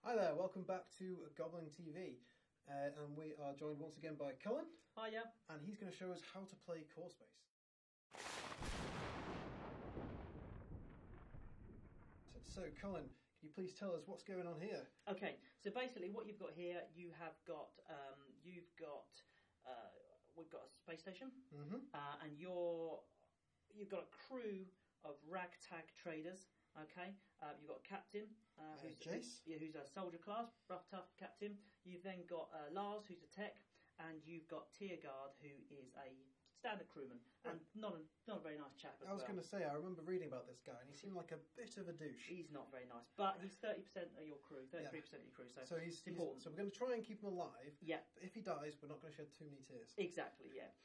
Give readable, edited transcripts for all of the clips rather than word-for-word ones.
Hi there, welcome back to Goblin TV, and we are joined once again by Colin. Hiya. And he's going to show us how to play core space. So Colin, can you please tell us what's going on here? Okay, so basically what you've got here, you have got, we've got a space station, and you've got a crew of ragtag traders. Okay, you've got a captain who's a soldier class, rough, tough captain. You've then got Lars, who's a tech, and you've got Tierguard, who is a standard crewman, and not a very nice chap as well. I was going to say, I remember reading about this guy, and he seemed like a bit of a douche. He's not very nice, but he's 30% of your crew, 33% of your crew, so he's important. So we're going to try and keep him alive. Yeah. But if he dies, we're not going to shed too many tears. Exactly, yeah.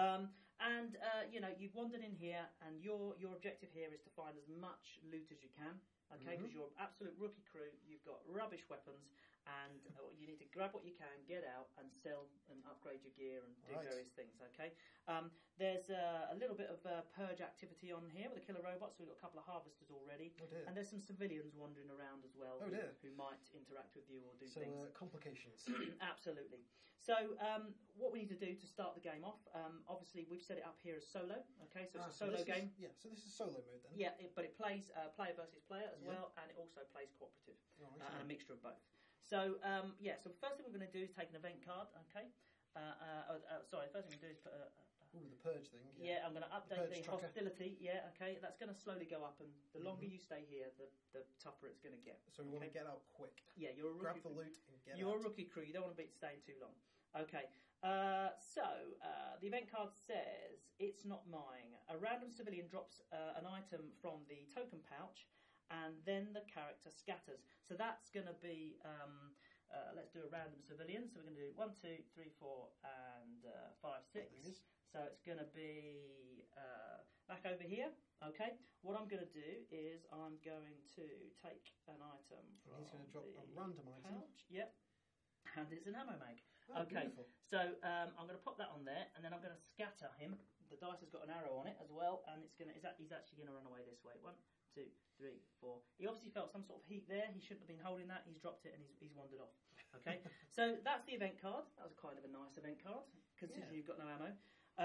You've wandered in here, and your objective here is to find as much loot as you can. Okay, because you're an absolute rookie crew, you've got rubbish weapons, and you need to grab what you can, get out, and sell and upgrade your gear and do various things. Okay, there's a little bit of purge activity on here with the killer robots. So we've got a couple of harvesters already, and there's some civilians wandering around as well who might interact with you or do things. So complications. Absolutely. So what we need to do to start the game off, obviously we've set it up here as solo. Okay, so it's a solo game. Yeah, so this is solo mode then. Yeah, but it plays player versus player as well, and it also plays cooperative, and a mixture of both. So so the first thing we're going to do is take an event card. Okay. Sorry, the first thing we're going to do is put the purge thing. Yeah, I'm going to update the hostility. Yeah, okay. That's going to slowly go up, and the longer you stay here, the tougher it's going to get. So we want to get out quick. Yeah, you're a rookie. Grab the loot and get out. You're a rookie crew. You don't want to be staying too long. Okay. The event card says, it's not mine. A random civilian drops an item from the token pouch, and then the character scatters. So that's going to be, let's do a random civilian. So we're going to do 1, 2, 3, 4, and 5, 6. So it's going to be back over here. Okay. What I'm going to do is I'm going to take an item from he's going to drop a random item. Yep. And it's an ammo mag. Okay, beautiful. So I'm going to pop that on there, and then I'm going to scatter him. The dice has got an arrow on it as well, and he's actually going to run away this way. 1, 2, 3, 4. He obviously felt some sort of heat there. He shouldn't have been holding that. He's dropped it, and he's wandered off. Okay, so that's the event card. That was kind of a nice event card, considering you've got no ammo.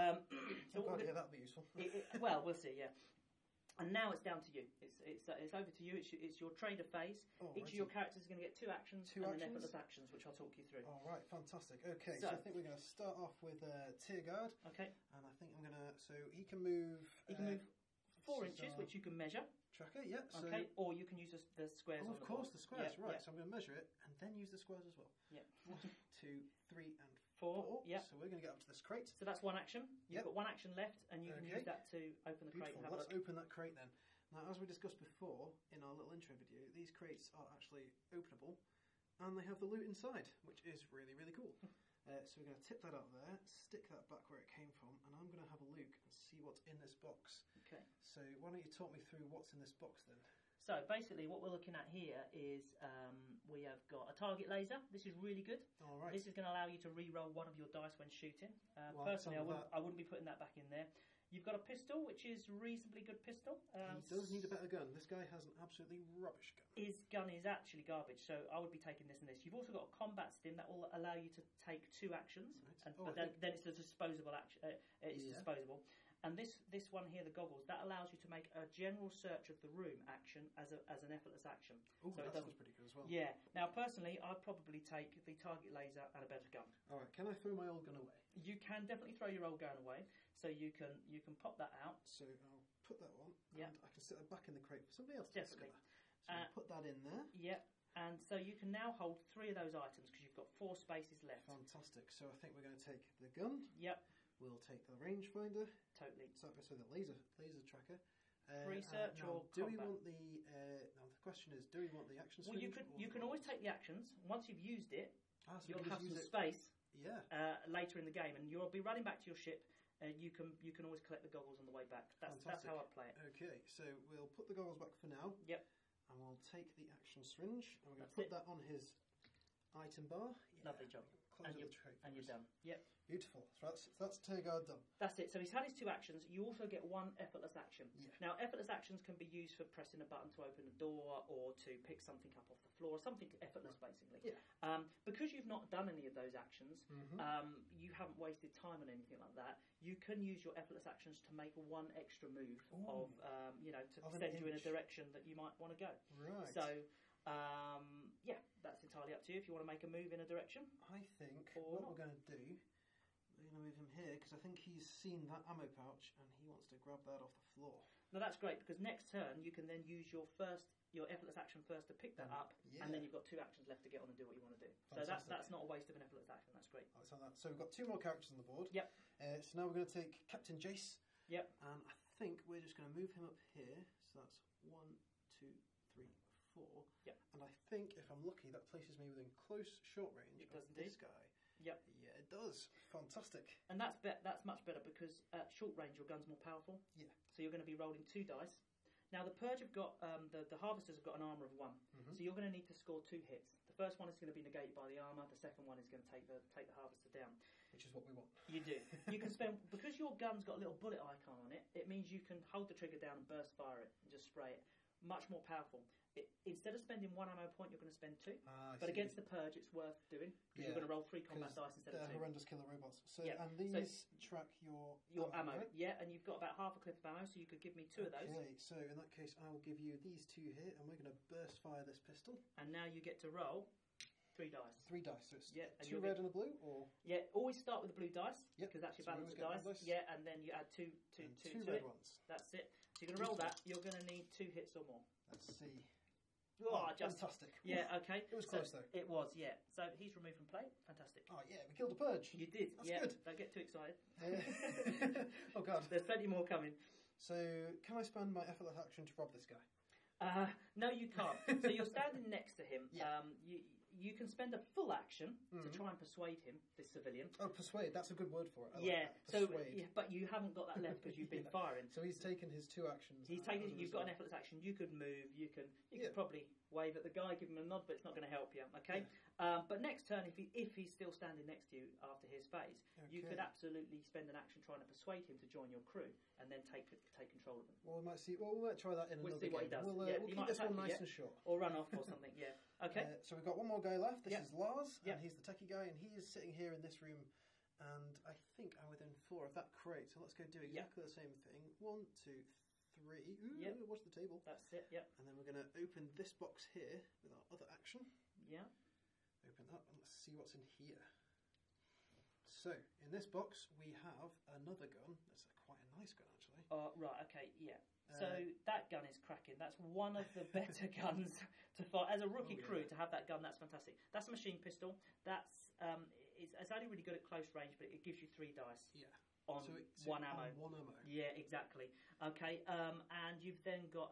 So that'll be useful. Well, we'll see. Yeah. And now it's down to you. It's over to you. It's your trader phase. Each of your characters is going to get 2 actions and then effortless actions, which I'll talk you through. All right, fantastic. Okay, so I think we're going to start off with Tierguard. Okay. And I think I'm going to... So he can move... He can move 4 inches, which you can measure. Tracker, yeah. Okay, or you can use the squares on the board. Of course, the squares, right. Yeah. So I'm going to measure it and then use the squares as well. Yeah. 1, 2, 3, and 4. Yeah. So we're going to get up to this crate. So that's 1 action. You've got 1 action left, and you can use that to open the crate and have a look. Let's open that crate then. Now, as we discussed before in our little intro video, these crates are actually openable, and they have the loot inside, which is really, really cool. So we're going to tip that out there, stick that back where it came from, and I'm going to have a look and see what's in this box. Okay. So why don't you talk me through what's in this box then? So basically what we're looking at here is we have got a target laser. This is really good. All right. This is going to allow you to re-roll one of your dice when shooting. Personally, I wouldn't be putting that back in there. You've got a pistol, which is a reasonably good pistol. He does need a better gun. This guy has an absolutely rubbish gun. His gun is actually garbage, so I would be taking this and this. You've also got a combat stim that will allow you to take 2 actions, but then it's a disposable action. It's disposable. And this one here, the goggles, that allows you to make a general search of the room action as an effortless action. Oh, so that sounds pretty good as well. Yeah. Now, personally, I'd probably take the target laser and a better gun. All right. Can I throw my old gun away? You can definitely throw your old gun away. So you can pop that out. So I'll put that on. Yeah. And I can set it back in the crate for somebody else to discover. So I'll put that in there. Yeah. And so you can now hold 3 of those items because you've got 4 spaces left. Fantastic. So I think we're going to take the gun. Yep. We'll take the rangefinder. Totally. So the laser tracker. Research or do combat. We want the? Now the question is, do we want the action? Well, you can always take the actions once you've used it. So you'll have some space. Yeah. Later in the game, and you'll be running back to your ship. You can always collect the goggles on the way back. That's how I play it. Okay, so we'll put the goggles back for now. Yep. And we'll take the action syringe and we're going to put that on his item bar. Yeah. Lovely job. close the trait. And you're done. Yep. Beautiful. So that's Tearguard done. That's it. So he's had his 2 actions. You also get 1 effortless action. Yeah. Now, effortless actions can be used for pressing a button to open a door or to pick something up off the floor, something effortless, basically. Yeah. Because you've not done any of those actions, you haven't wasted time on anything like that. You can use your effortless actions to make 1 extra move to send you in a direction that you might want to go. Right. So, that's entirely up to you if you want to make a move in a direction. I think what we're going to do, we're going to move him here because I think he's seen that ammo pouch and he wants to grab that off the floor. Now that's great because next turn you can then use your effortless action first to pick that up, and then you've got 2 actions left to get on and do what you want to do. Fantastic. So that's not a waste of an effortless action. That's great. So we've got 2 more characters on the board. Yep. So now we're going to take Captain Jace. Yep. And I think we're just going to move him up here. So that's 1, 2, 3, 4. Yep. And I think if I'm lucky, that places me within close short range of this guy. Yep. Yeah, it does. Fantastic. And that's much better because at short range your gun's more powerful. Yeah. So you're going to be rolling 2 dice. Now the Purge have got the Harvesters have got an armour of 1, so you're going to need to score 2 hits. The first one is going to be negated by the armour. The second one is going to take the Harvester down. Which is what we want. You do. You can spend because your gun's got a little bullet icon on it. It means you can hold the trigger down and burst fire it and just spray it. Much more powerful. Instead of spending 1 ammo point, you're going to spend 2. But against the Purge, it's worth doing because you're going to roll 3 combat dice instead of 2. They're horrendous killer robots. So and these track your ammo. Right? Yeah, and you've got about half a clip of ammo, so you could give me 2 of those. Okay, so in that case, I will give you these 2 here, and we're going to burst fire this pistol. And now you get to roll 3 dice. 3 dice. So it's and 2 red and a blue, or always start with the blue dice because that's your balance of dice. Yeah, and then you add two red ones. That's it. So you're going to roll that. You're going to need 2 hits or more. Let's see. Fantastic. Yeah, okay. It was close though. It was, yeah. So he's removed from play. Fantastic. Oh yeah, we killed a Purge. You did. That's good. Don't get too excited. Oh god. There's plenty more coming. So can I spend my effortless action to rob this guy? No, you can't. So you're standing next to him. Yeah. You can spend a full action to try and persuade him, this civilian. Oh, persuade. That's a good word for it. But you haven't got that left because you've been firing. So he's taken his 2 actions. You've got an effortless action. You could move. You could probably wave at the guy, give him a nod, but it's not going to help you. Okay. Yeah. But next turn, if he's still standing next to you after his phase, you could absolutely spend an action trying to persuade him to join your crew and then take control of them. Well, we might see. Well, we might try that in another game. We'll see what he does. We'll keep this one nice and short. Or run off or something. Yeah. Okay. So we've got 1 more guy left. This is Lars, and he's the techie guy, and he is sitting here in this room. And I think I'm within 4 of that crate. So let's go do exactly the same thing. 1, 2, 3. Ooh, watch the table. That's it. Yep. And then we're going to open this box here with our other action. Yeah. Open that, and let's see what's in here. So in this box we have another gun. That's quite a nice gun, actually. Right. Okay. Yeah. So that gun is cracking. That's one of the better guns to fight as a rookie crew. To have that gun, that's fantastic. That's a machine pistol. That's it's only really good at close range, but it gives you 3 dice. Yeah. On so 1 ammo. On 1 ammo. Yeah, exactly. Okay. And you've then got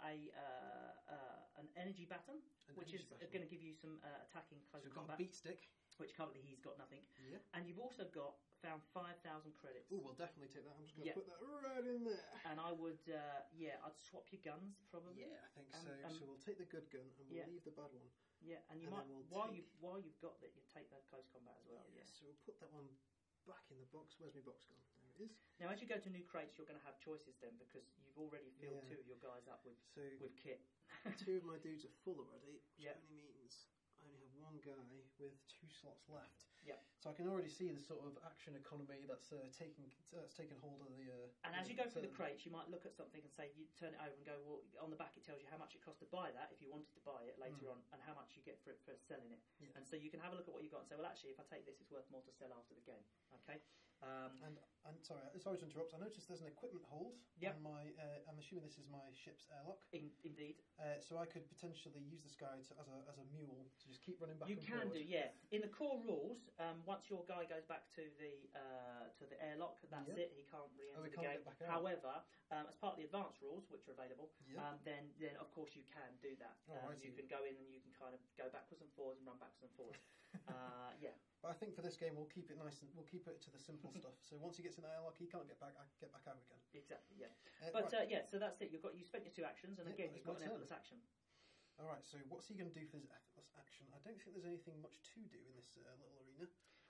an energy baton, which is going to give you some attacking close combat. Got a beat stick, which currently he's got nothing. Yeah. And you've also found 5,000 credits. Oh, we'll definitely take that. I'm just going to put that right in there. And I would, I'd swap your guns probably. Yeah, I think so. So we'll take the good gun and we'll leave the bad one. Yeah, and you might while you've got that, you take that close combat as well. Yeah. So we'll put that one back in the box. Where's my box gone? There it is. Now, as you go to new crates, you're going to have choices then because you've already filled 2 of your guys up with kit. 2 of my dudes are full already, which only means I only have 1 guy with 2 slots left. Yeah. So I can already see the sort of action economy that's taking hold of the. And as you go through the crates, you might look at something and say, you turn it over and go, well, on the back it tells you how much it costs to buy that if you wanted to buy it later on, and how much you get for it for selling it. Yeah. And so you can have a look at what you've got and say, well, actually, if I take this, it's worth more to sell after the game. Okay. And sorry to interrupt. I noticed there's an equipment hold on my. I'm assuming this is my ship's airlock. Indeed. So I could potentially use this guy as a mule to just keep running back. You can do, yeah. In the core rules, once your guy goes back to the airlock, that's it. He can't re-enter the game. However, as part of the advanced rules, which are available, then of course you can do that. You can go in and you can kind of go backwards and forwards and run backwards and forwards. But I think for this game we'll keep it nice and we'll keep it to the simple stuff. So once he gets in the airlock, he can't get back out again. Exactly. Yeah. So that's it. You spent your 2 actions, and again you've got an effortless action. All right. So what's he going to do for his effortless action? I don't think there's anything much to do in this little arena.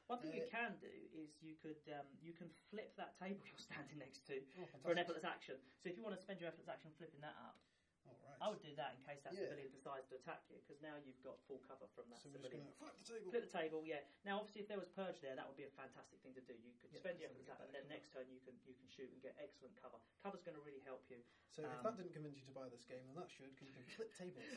One thing you can do is you can flip that table you're standing next to Oh, for an effortless action. So if you want to spend your effortless action flipping that up, all right. I would do that in case that civilian decides to attack you, because now you've got full cover from that So we're civilian. just going to flip the table. Flip the table, yeah. Now, obviously, if there was purge there, that would be a fantastic thing to do. You could spend your effortless action, and then next turn you can shoot and get excellent cover. Cover's going to really help you. So if that didn't convince you to buy this game, then that should, because you can flip tables.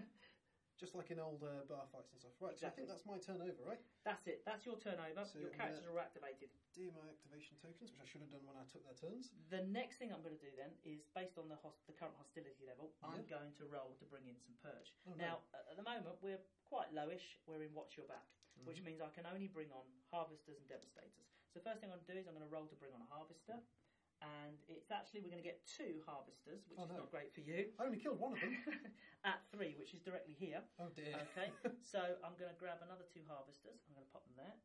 Just like in old bar fights and stuff. Right, exactly. So I think that's my turnover, right? That's it. That's your turnover. So your characters are activated. Do my activation tokens, which I should have done when I took their turns. The next thing I'm going to do then is, based on the current hostility level, I'm going to roll to bring in some purge. Oh, now, at the moment, we're quite lowish. We're in Watch Your Back, which means I can only bring on harvesters and devastators. So the first thing I'm going to do is I'm going to roll to bring on a harvester. And it's actually, we're going to get 2 harvesters, which is not great for you. I only killed one of them. At 3, which is directly here. Oh dear. Okay, so I'm going to grab another 2 harvesters. I'm going to pop them there.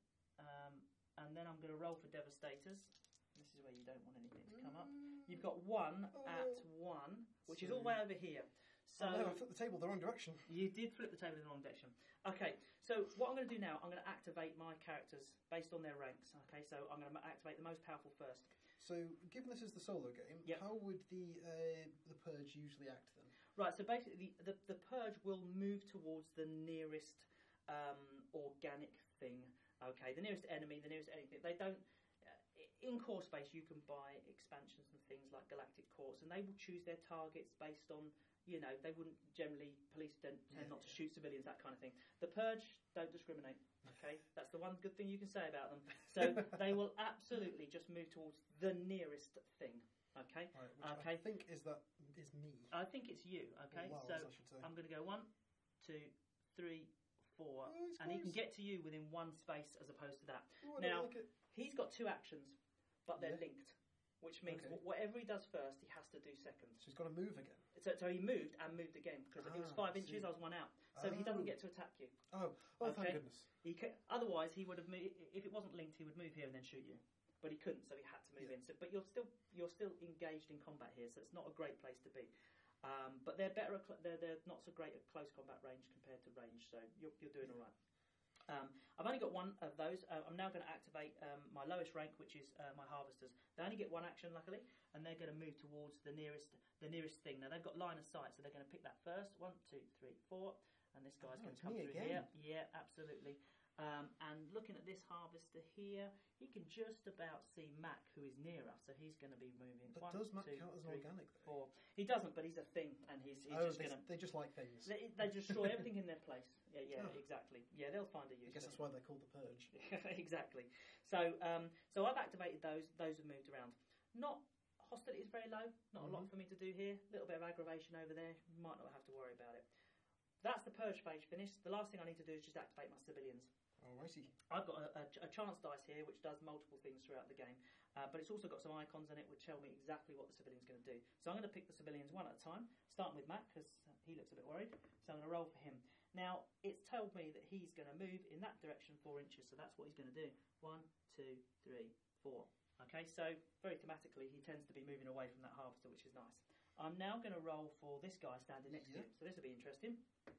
And then I'm going to roll for devastators. This is where you don't want anything to come up. You've got 1 at 1, which is all the way over here. So no, I flipped the table the wrong direction. You did flip the table in the wrong direction. Okay, so what I'm going to do now, I'm going to activate my characters based on their ranks. Okay, so I'm going to activate the most powerful first. So, given this is the solo game, how would the purge usually act then? Right, so basically the purge will move towards the nearest organic thing. Okay, the nearest enemy, the nearest anything. They don't. In core space, you can buy expansions and things like galactic courts, and they will choose their targets based on. You know, they wouldn't generally. Police tend not to shoot civilians, that kind of thing. The purge don't discriminate. Okay, that's the one good thing you can say about them. So they will absolutely just move towards the nearest thing. Okay, right, okay. I think is me. I think it's you. Okay, Wells, so I should say. I'm going to go 1, 2, 3, 4, and he close. can get to you within 1 space as opposed to that. Oh, now like he's got 2 actions, but they're linked. Which means whatever he does first, he has to do second. So he's got to move again. So he moved and moved again, because it was 5 inches. I was 1 out, so he doesn't get to attack you. Thank goodness. Otherwise, he would have moved. If it wasn't linked, he would move here and then shoot you. But he couldn't, so he had to move in. So, but you're still engaged in combat here, so it's not a great place to be. But they're better. They're not so great at close combat range compared to range. So you're doing all right. I've only got 1 of those. I'm now going to activate my lowest rank, which is my harvesters. They only get 1 action, luckily, and they're going to move towards the nearest thing. Now they've got line of sight, so they're going to pick that first. 1, 2, 3, 4, and this guy's going to come through here. Yeah, absolutely. And looking at this harvester here, he can just about see Mac, who is near us, so he's going to be moving. But does Mac count as an organic, though? 4. He doesn't, but he's a thing, and he's just going to... They just like things. They destroy everything in their place. Yeah, exactly. Yeah, they'll find a use. I guess that's why they're called the Purge. Exactly. So I've activated those. Those have moved around. Hostility is very low. Not a lot for me to do here. A little bit of aggravation over there. Might not have to worry about it. That's the purge phase finished. The last thing I need to do is just activate my civilians. Alrighty. I've got a chance dice here which does multiple things throughout the game, but it's also got some icons in it which tell me exactly what the civilian's going to do. So I'm going to pick the civilians 1 at a time, starting with Matt because he looks a bit worried. So I'm going to roll for him. Now it's told me that he's going to move in that direction 4 inches, so that's what he's going to do. 1, 2, 3, 4. Okay, so very thematically he tends to be moving away from that harvester, which is nice. I'm now going to roll for this guy standing next to him, so this will be interesting.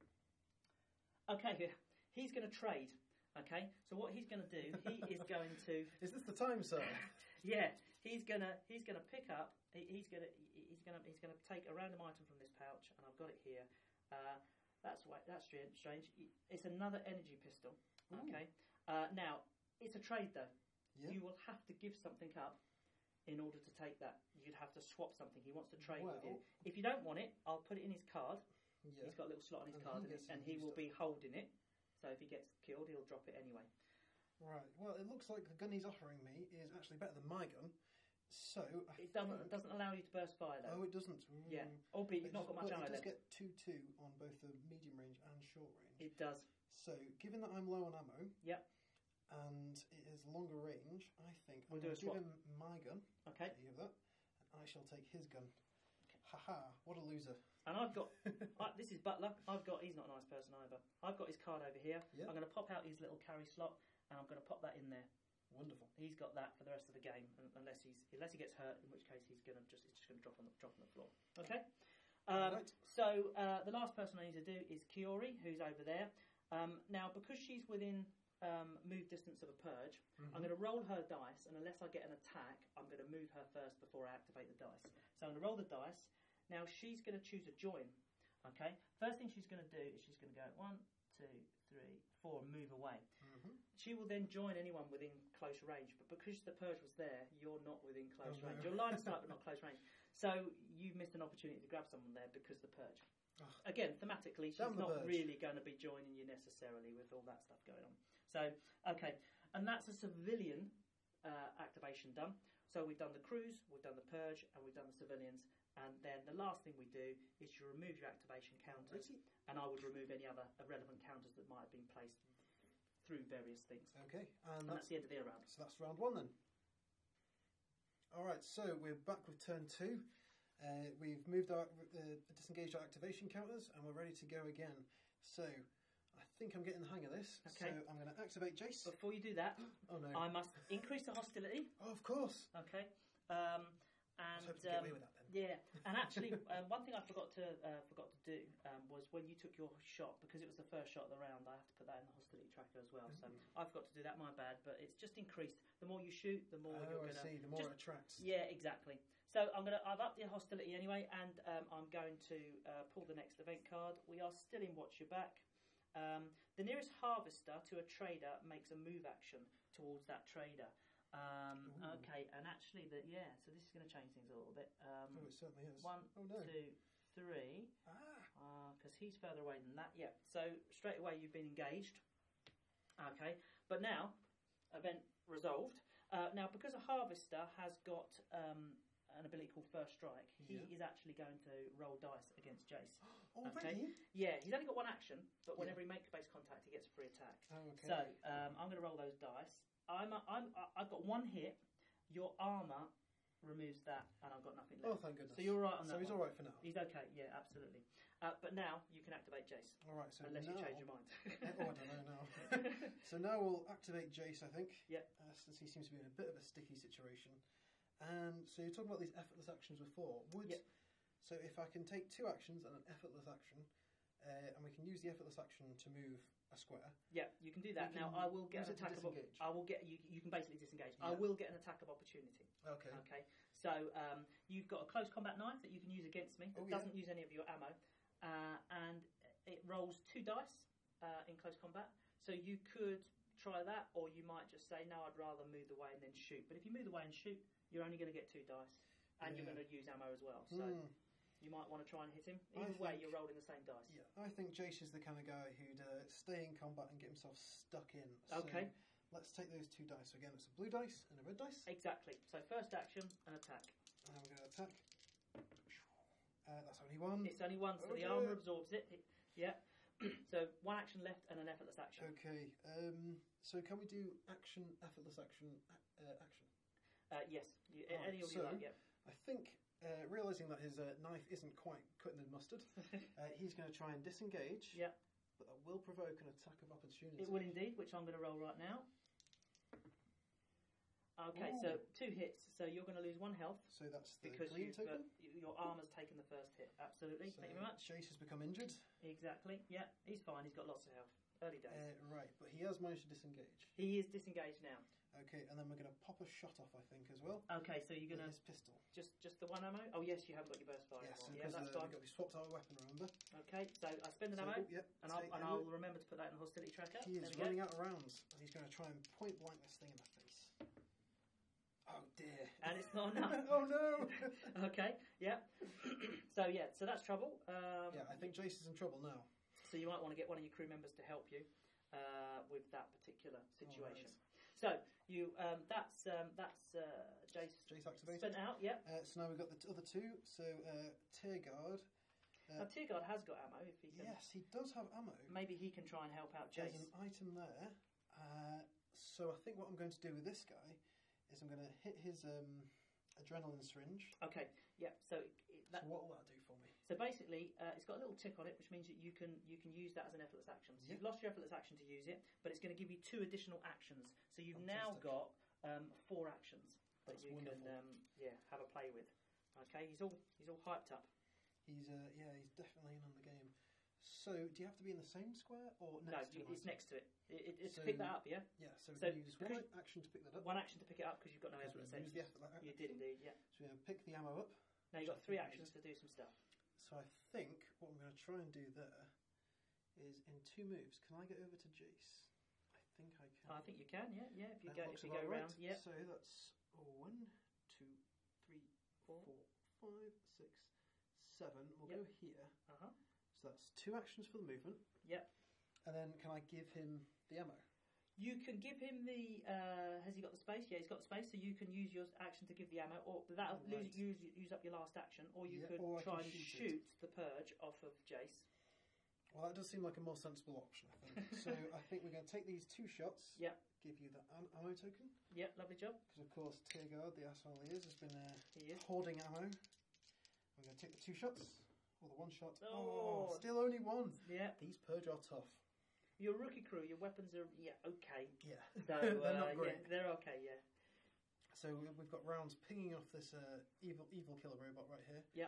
Okay, he's going to trade. Okay, so what he's going to do, he is going to. Is this the time, sir? Yeah, he's gonna pick up. He's gonna take a random item from this pouch, and I've got it here. That's strange. It's another energy pistol. Okay. Now it's a trade though. Yeah. You will have to give something up in order to take that. You'd have to swap something. He wants to trade with you. If you don't want it, I'll put it in his card. Yeah. He's got a little slot on his card, and he will be holding it. So if he gets killed, he'll drop it anyway. Right. Well, it looks like the gun he's offering me is actually better than my gun. So it doesn't allow you to burst fire though. Oh, it doesn't. Yeah. Albeit you've not got much ammo left. It does get 2-2 on both the medium range and short range. It does. So given that I'm low on ammo. Yep. And it is longer range, I think we'll give him my gun. Okay. You have that, and I shall take his gun. Okay. Haha! What a loser! And I've got this is Butler. He's not a nice person either. I've got his card over here. Yep. I'm going to pop out his little carry slot, and I'm going to pop that in there. Wonderful. He's got that for the rest of the game, unless he gets hurt, in which case it's just going to drop on the floor. Okay. Right. So the last person I need to do is Kiori, who's over there. Now because she's within move distance of a purge. I'm going to roll her dice, and unless I get an attack, I'm going to move her first before I activate the dice. So I'm going to roll the dice. Now she's going to choose a join. Okay. First thing she's going to do is she's going to go 1, 2, 3, 4, and move away. She will then join anyone within close range, but because the purge was there, you're not within close range. You're line of sight, but not close range. So you've missed an opportunity to grab someone there because the purge. Again, thematically, she's not really going to be joining you necessarily with all that stuff going on. So, okay, and that's a civilian activation done. So we've done the crews, we've done the purge, and we've done the civilians. And then the last thing we do is you remove your activation counters, and I would remove any other irrelevant counters that might have been placed through various things. Okay, and that's the end of the round. So that's round 1 then. All right, so we're back with turn 2. We've moved our disengaged our activation counters, and we're ready to go again. So I think I'm getting the hang of this. Okay. So I'm going to activate Jace. Before you do that, oh no, I must increase the hostility. Oh, of course. Okay. I was hoping to get away with that then. Yeah, and actually, one thing I forgot to do was when you took your shot, because it was the first shot of the round, I have to put that in the hostility tracker as well. So I forgot to do that. My bad. But it's just increased. The more you shoot, the more you're going to. I see. The more it attracts. Yeah, exactly. So I've upped the hostility anyway, and I'm going to pull the next event card. We are still in Watch Your Back. The nearest harvester to a trader makes a move action towards that trader. Okay, and actually, so this is going to change things a little bit. It certainly is. 1, 2, 3. Because he's further away than that. Yeah, so straight away you've been engaged. Okay, but now, event resolved. Now, because a harvester has got an ability called First Strike, he is actually going to roll dice against Jace. Already? Yeah, he's only got one action, but whenever he makes base contact, he gets a free attack. Okay. So I'm going to roll those dice. I've got 1 hit. Your armour removes that, and I've got nothing left. Oh, thank goodness. So you're right on that. So he's all right for now. He's okay. Yeah, absolutely. But now you can activate Jace. All right. So unless now, you change your mind. I don't know now. So now we'll activate Jace, I think. Yeah. Since he seems to be in a bit of a sticky situation. And so you're talking about these effortless actions before. So if I can take 2 actions and an effortless action, and we can use the effortless action to move a square. Yeah, you can do that. Now I will get an attack of. I will get you. You can basically disengage. Yeah. I will get an attack of opportunity. Okay. Okay. So you've got a close combat knife that you can use against me. It doesn't use any of your ammo, and it rolls 2 dice in close combat. So you could try that, or you might just say, no, I'd rather move away and then shoot. But if you move away and shoot, you're only going to get 2 dice, and you're going to use ammo as well. So. You might want to try and hit him. Either way, you're rolling the same dice. Yeah, I think Jace is the kind of guy who'd stay in combat and get himself stuck in. Okay. So let's take those 2 dice. So again, it's a blue dice and a red dice. Exactly. So first action, an attack. And we're going to attack. That's only 1. It's only 1, so the armour absorbs it. Yeah. So 1 action left and an effortless action. Okay. So can we do action, effortless action, action? Yes. Any of you like, yeah. I think... realising that his knife isn't quite cutting the mustard, he's going to try and disengage. Yeah. But that will provoke an attack of opportunity. It will indeed, which I'm going to roll right now. Okay, so 2 hits. So you're going to lose 1 health. So that's the because green token? Your armour's taken the first hit. Absolutely. So thank you very much. Jace has become injured. Exactly. Yeah, he's fine. He's got lots of health. Early days. Right, but he has managed to disengage. He is disengaged now. Okay, and then we're going to pop a shot off, I think, as well. Okay, so you're going to... his pistol. Just the 1 ammo? Oh, yes, you haven't got your burst fire anymore. Yeah, that's fine. We swapped our weapon, remember? Okay, so I spend an ammo, and I'll remember to put that in the hostility tracker. He is running out of rounds, and he's going to try and point blank this thing in the face. Oh, dear. And it's not enough. Oh, no! Okay, yeah. So that's trouble. I think Jace is in trouble now. So you might want to get one of your crew members to help you with that particular situation. Right. So you that's Jace activated. Spent out, yeah. So now we've got the other 2. So Tear Guard. Now Tear Guard has got ammo. If he can. Yes, he does have ammo. Maybe he can try and help out Jace. There's an item there. So I think what I'm going to do with this guy is I'm going to hit his adrenaline syringe. Okay. Yeah. So what will that do for me? So basically, it's got a little tick on it, which means that you can use that as an effortless action. So you've lost your effortless action to use it, but it's going to give you 2 additional actions. So you've now got 4 actions that you can have a play with. Okay, he's all hyped up. He's definitely in on the game. So, do you have to be in the same square or next to it? It's next to it. It's to pick that up, yeah? Yeah, so we can use one action to pick that up. One action to pick it up because you've got no effort. Use the effort. You did indeed, yeah. So we're going to pick the ammo up. Now you've got 3 actions to do some stuff. So I think what I'm going to try and do there is in 2 moves. Can I get over to Jace? I think I can. I think you can, yeah. If you go right. around, yeah. So that's 1, 2, 3, 4, 5, 6, 7. We'll go here. So that's 2 actions for the movement. Yep. And then can I give him the ammo? You can give him the. Has he got the space? Yeah, he's got the space. So you can use your action to give the ammo, or that'll use up your last action, or you could try and shoot the purge off of Jace. Well, that does seem like a more sensible option, I think. So I think we're going to take these 2 shots. Yeah. Give you the ammo token. Yeah, lovely job. Because of course, Tiergard, the asshole he is, has been hoarding ammo. We're going to take the 2 shots, or the 1 shot. Oh, still only 1. Yeah. These purge are tough. Your rookie crew, your weapons are okay. Yeah. So, they're not great. Yeah, they're okay. Yeah. So we've got rounds pinging off this evil killer robot right here. Yeah.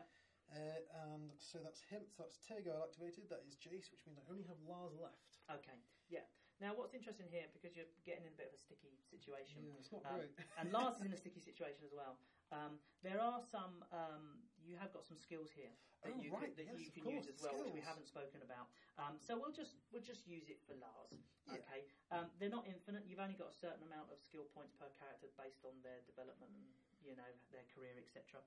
And so that's him. So that's Tiergard activated. That is Jace, which means I only have Lars left. Okay. Yeah. Now, what's interesting here, because you're getting in a bit of a sticky situation. Yeah, it's not great. And Lars is in a sticky situation as well. There are some. You have got some skills here that you can use as well, which we haven't spoken about. So we'll just use it for Lars. Yeah. Okay. They're not infinite. You've only got a certain amount of skill points per character based on their development and their career, etc.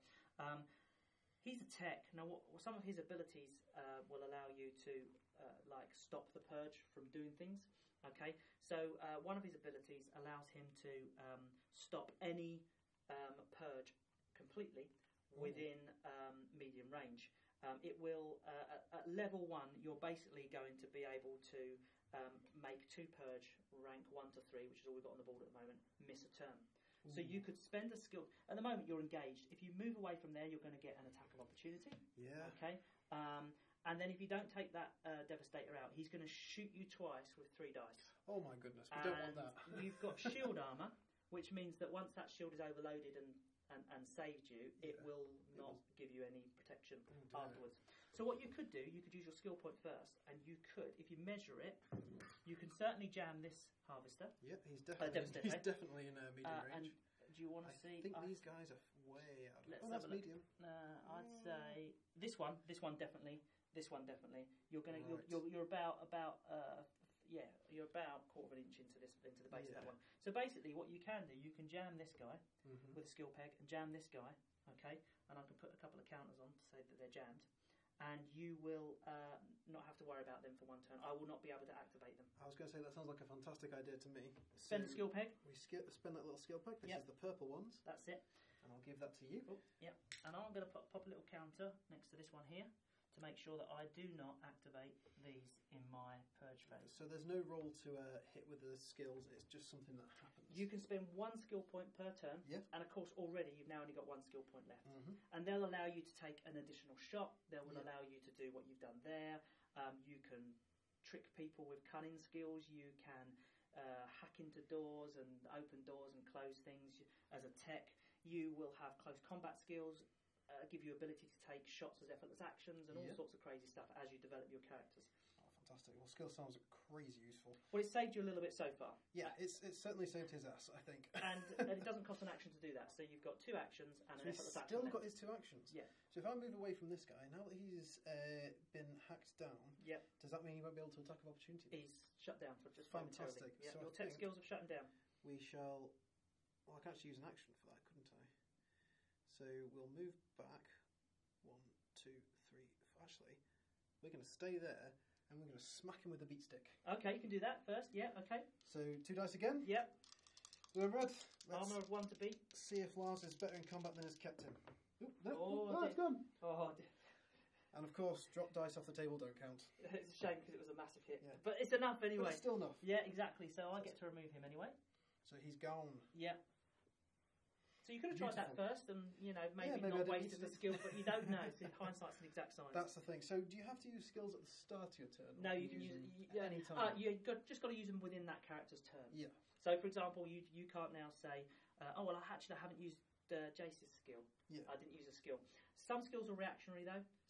He's a tech. Now, some of his abilities will allow you to stop the purge from doing things. Okay, so one of his abilities allows him to stop any purge completely within medium range. It will, at level 1, you're basically going to be able to make 2 purge rank 1 to 3, which is all we've got on the board at the moment, miss a turn. So you could spend a skill. At the moment, you're engaged. If you move away from there, you're going to get an attack of opportunity. Yeah. Okay. And then if you don't take that Devastator out, he's going to shoot you twice with 3 dice. Oh my goodness, we don't want that. You've got shield armor, which means that once that shield is overloaded and saved you, it will not give you any protection afterwards. So what you could do, you could use your skill point first, and you could, if you measure it, you can certainly jam this harvester. Yeah, he's definitely in medium range. And do you want to see? I think these guys are way out of. That's medium. I'd say this one definitely. This one definitely. You're about you're about quarter of an inch into the base of that one. So basically, what you can do, you can jam this guy with a skill peg and jam this guy. Okay, and I can put a couple of counters on to say that they're jammed, and you will not have to worry about them for 1 turn. I will not be able to activate them. I was going to say that sounds like a fantastic idea to me. Spend a skill peg. We spend that little skill peg. This is the purple ones. That's it. And I'll give that to you. Yep. And I'm going to pop a little counter next to this one here to make sure that I do not activate these in my purge phase. So there's no roll to hit with the skills, it's just something that happens. You can spend 1 skill point per turn, and of course already you've now only got 1 skill point left. And they'll allow you to take an additional shot, they will allow you to do what you've done there. You can trick people with cunning skills, you can hack into doors and open doors and close things. As a tech, you will have close combat skills, give you ability to take shots as effortless actions and all sorts of crazy stuff as you develop your characters. Oh, fantastic. Well, skill sounds crazy useful. Well, it's saved you a little bit so far. Yeah, it's certainly saved his ass, I think. And it doesn't cost an action to do that. So you've got 2 actions and an effortless action. He's still got his 2 actions? Yeah. So if I move away from this guy, now that he's been hacked down, does that mean he won't be able to attack of opportunity? He's shut down for just fantastic. Yeah, so your tech skills have shut him down. We shall... Well, I can actually use an action for that, couldn't I? So we'll move back. 1, 2, 3. Actually, we're going to stay there and we're going to smack him with the beat stick. Okay, you can do that first. Yeah, okay. So 2 dice again. Yep. We're red. Armour of 1 to beat. See if Lars is better in combat than his captain. Oop, no. Oh, it's gone. Oh, dear. And of course, drop dice off the table don't count. It's a shame because it was a massive hit. Yeah. But it's enough anyway. But it's still enough. Yeah, exactly. So I get to remove him anyway. So he's gone. Yeah. So you could have tried that first and, maybe not wasted the skill, but you don't know. So hindsight's an exact science. That's the thing. So do you have to use skills at the start of your turn? No, you can use them any time. You've just got to use them within that character's turn. Yeah. So, for example, you can't now say, I haven't used Jace's skill. Yeah. I didn't use a skill. Some skills are reactionary, though. So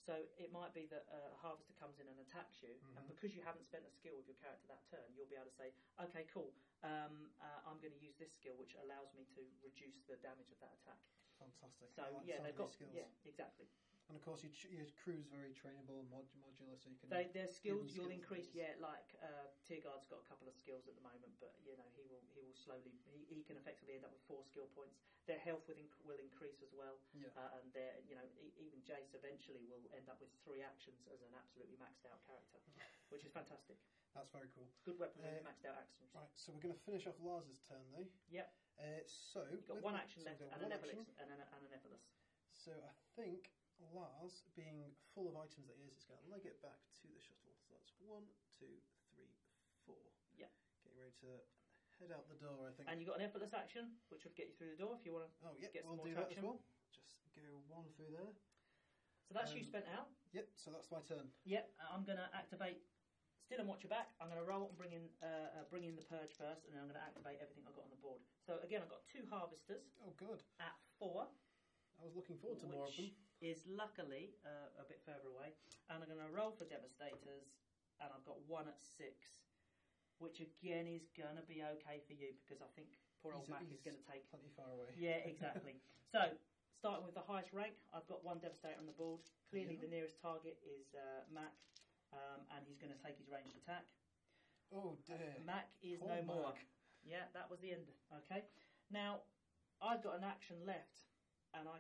So it might be that a harvester comes in and attacks you, and because you haven't spent a skill with your character that turn, you'll be able to say, okay, cool, I'm going to use this skill, which allows me to reduce the damage of that attack. Fantastic. So they've got skills. Yeah, exactly. And of course, your crew's very trainable and modular, so you can. Their skills you'll increase. Yeah, like Tierguard's got a couple of skills at the moment, but he will slowly. He can effectively end up with 4 skill points. Their health will increase as well. Yeah. And their even Jace eventually will end up with 3 actions as an absolutely maxed out character, which is fantastic. That's very cool. Good weapon with maxed out actions. Right, so we're going to finish off Lars's turn, though. Yep. So you've got 1 action left and an Ephelus. So I think Lars, being full of items that he is going to leg it back to the shuttle. So that's 1, 2, 3, 4. Yeah. Getting ready to head out the door, I think. And you've got an Ephelus action, which would get you through the door if you want to get some more traction. That as well. Just go 1 through there. So that's you spent out. Yep, so that's my turn. Yep, I'm going to activate Still and watch your back. I'm going to roll and bring in the purge first, and then I'm going to activate everything I've got on the board. So again, I've got 2 harvesters. Oh, good. At 4. I was looking forward to more of them. Which is luckily a bit further away. And I'm going to roll for Devastators, and I've got 1 at 6, which again is going to be okay for you because I think poor old Mac is going to take plenty far away. Yeah, exactly. So starting with the highest rank, I've got 1 Devastator on the board. Clearly, the nearest target is Mac. And he's going to take his ranged attack. Oh dear. Mac is no more. Yeah, that was the end. Okay. Now, I've got an action left, and I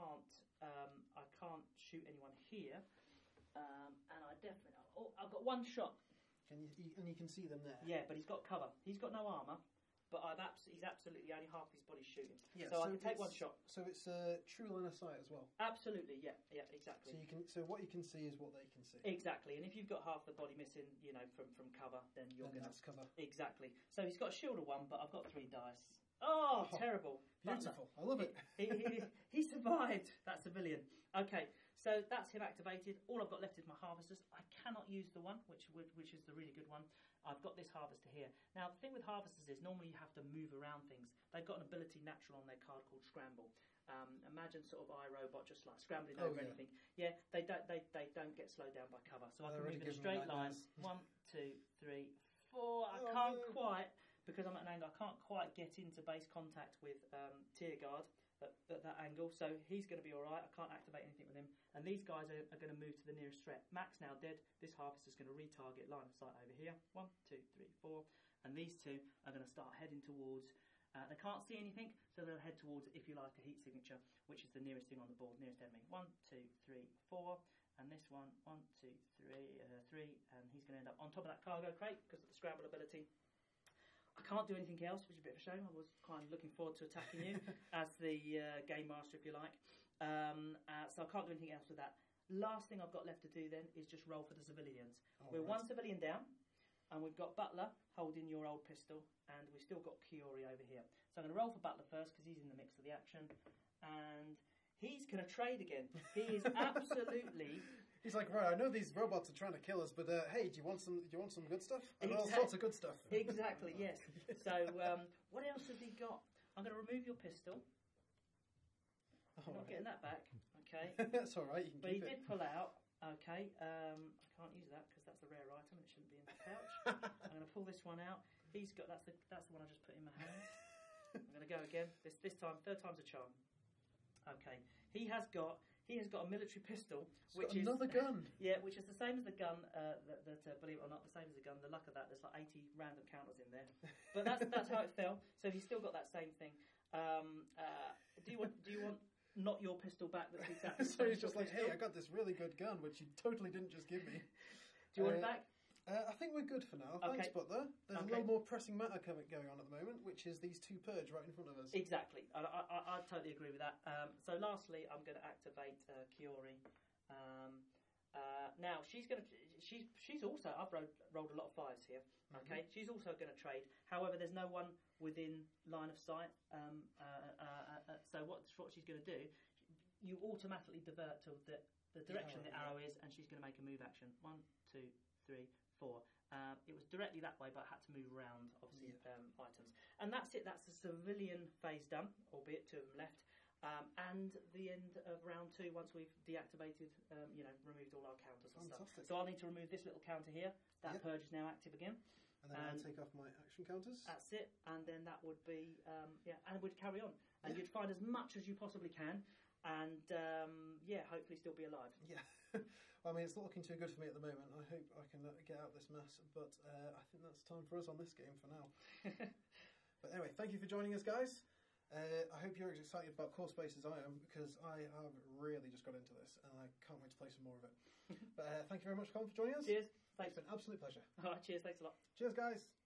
can't shoot anyone here. And I definitely. Oh, I've got 1 shot. And you can see them there. Yeah, but he's got cover. He's got no armour. But he's absolutely only half his body shooting. Yeah, so I can take 1 shot. So it's true line of sight as well. Absolutely, yeah, exactly. So what you can see is what they can see. Exactly, and if you've got half the body missing, from cover, then that's cover. Exactly. So he's got a shield of 1, but I've got 3 dice. Oh, terrible! Beautiful. I love it. He survived. That civilian. Okay, so that's him activated. All I've got left is my harvesters. I cannot use the one, which is the really good one. I've got this harvester here. Now, the thing with harvesters is normally you have to move around things. They've got an ability natural on their card called Scramble. Imagine sort of iRobot just like scrambling over anything. Yeah, they don't get slowed down by cover. So I can move in a straight line. 1, 2, 3, 4. I can't quite, because I'm at an angle, I can't quite get into base contact with Tierguard at that angle. So he's going to be all right. I can't activate anything with him. And these guys are going to move to the nearest threat. Mac's now dead. This harvester's going to retarget line of sight over here. 1, 2, 3, 4. And these 2 are going to start heading towards. They can't see anything, so they'll head towards, if you like, a heat signature, which is the nearest thing on the board, nearest enemy. 1, 2, 3, 4. And this one, 1, 2, 3, and he's going to end up on top of that cargo crate because of the scramble ability. I can't do anything else, which is a bit of a shame. I was kind of looking forward to attacking you as the game master, if you like. So I can't do anything else with that. Last thing I've got left to do then is just roll for the civilians. We're 1 civilian down, and we've got Butler holding your old pistol, and we've still got Kiori over here. So I'm going to roll for Butler first because he's in the mix of the action, and he's going to trade again. He is absolutely. He's like, right, I know these robots are trying to kill us, but hey, do you want some good stuff? All sorts of good stuff. Exactly, yes. So what else has he got? I'm going to remove your pistol. I'm not getting that back. Okay. That's all right. But he did pull out. Okay. I can't use that because that's a rare item. It shouldn't be in the pouch. I'm going to pull this one out. He's got that's the one I just put in my hand. I'm going to go again. This time, 3rd time's a charm. Okay. He has got a military pistol, which is another gun. Yeah, which is the same as the gun. That believe it or not, the same as the gun. The luck of that, there's like 80 random counters in there. But that's how it fell. So he's still got that same thing. Do you want not your pistol back? That's exactly. So he's just like, hey, I got this really good gun, which you totally didn't just give me. Do you want it back? I think we're good for now. Thanks, Butler. There's a little more pressing matter going on at the moment, which is these 2 purge right in front of us. Exactly. I totally agree with that. So lastly, I'm going to activate Kiori. Now she's also. I've rolled a lot of 5s here. Okay. She's also going to trade. However, there's no one within line of sight. So what she's going to do? You automatically divert to the direction the arrow is, and she's going to make a move action. 1, 2, 3, 4. It was directly that way, but I had to move around, obviously, items. And that's it. That's the civilian phase done, albeit 2 of them left. and the end of round 2 once we've deactivated, removed all our counters and Fantastic. stuff. So I'll need to remove this little counter here. That purge is now active again. And then I'll take off my action counters. That's it. And then that would be, and we'd carry on. And you'd find as much as you possibly can. And, hopefully still be alive. Yeah. Well, I mean, it's not looking too good for me at the moment. I hope I can get out of this mess. But I think that's time for us on this game for now. But anyway, thank you for joining us, guys. I hope you're as excited about Core Space as I am, because I have really just got into this, and I can't wait to play some more of it. But thank you very much, Colin, for joining us. Cheers. Thanks. It's been an absolute pleasure. All right, cheers. Thanks a lot. Cheers, guys.